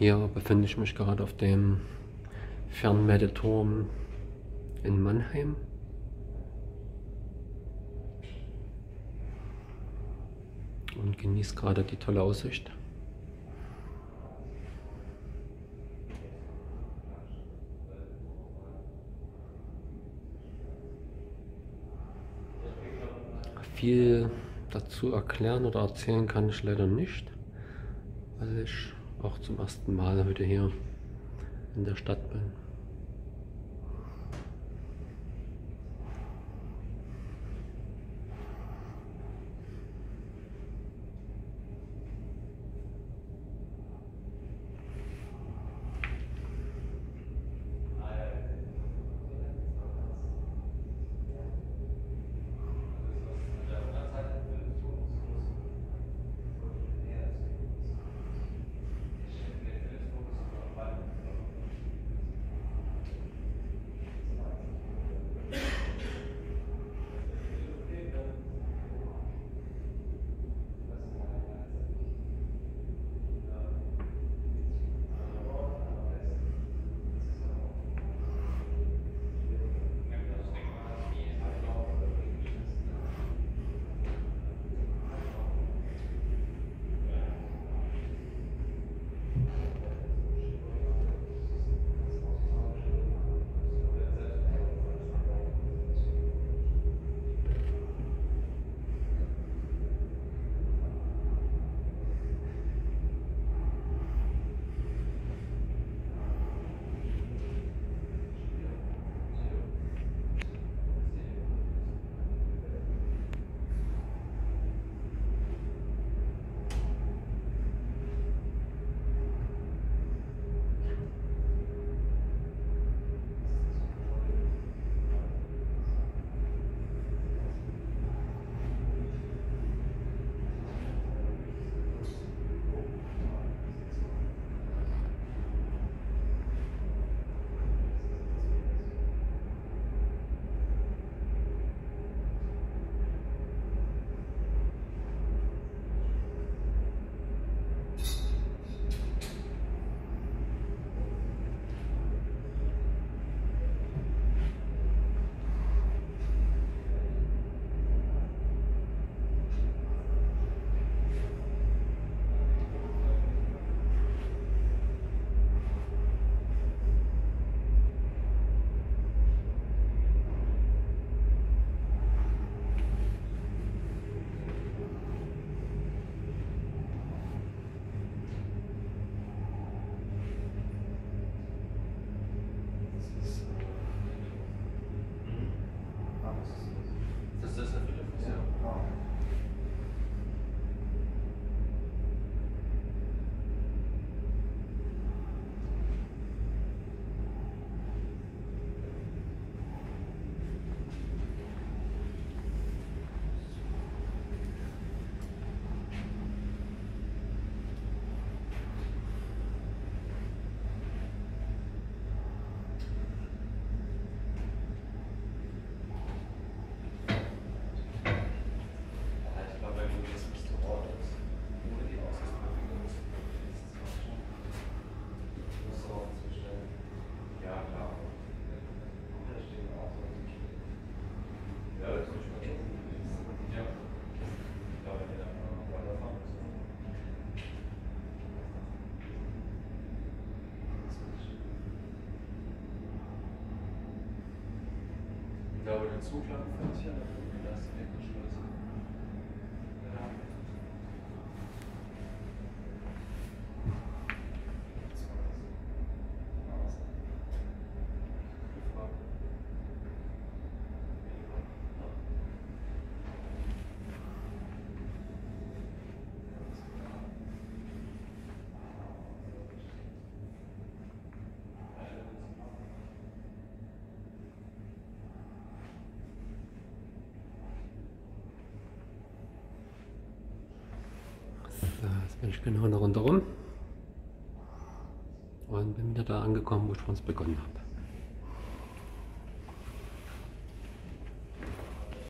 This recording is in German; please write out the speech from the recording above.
Hier befinde ich mich gerade auf dem Fernmeldeturm in Mannheim. Und genieße gerade die tolle Aussicht. Viel dazu erklären oder erzählen kann ich leider nicht, weil ich auch zum ersten Mal heute hier in der Stadt bin. Ich glaube, der Zuglauf fällt hier, aber das ist weggeschlossen. So, jetzt bin ich genau eine Runde rum und bin wieder da angekommen, wo ich vorhin begonnen habe.